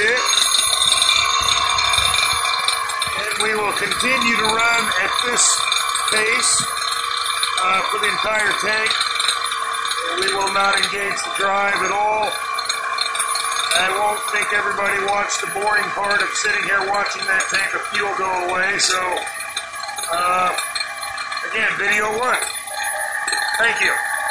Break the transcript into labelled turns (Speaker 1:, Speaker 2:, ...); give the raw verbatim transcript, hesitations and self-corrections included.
Speaker 1: it. And we will continue to run at this pace uh, for the entire tank. We will not engage the drive at all. I won't make everybody watch the boring part of sitting here watching that tank of fuel go away. So, uh, again, video one. Thank you.